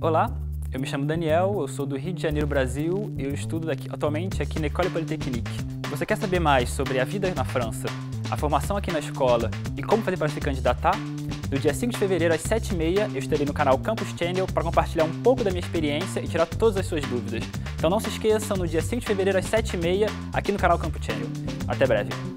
Olá, eu me chamo Daniel, eu sou do Rio de Janeiro, Brasil, e eu estudo atualmente aqui na École Polytechnique. Você quer saber mais sobre a vida na França, a formação aqui na escola e como fazer para se candidatar? No dia 5 de fevereiro, às 7h30, eu estarei no canal Campus Channel para compartilhar um pouco da minha experiência e tirar todas as suas dúvidas. Então não se esqueçam, no dia 5 de fevereiro, às 7h30, aqui no canal Campus Channel. Até breve!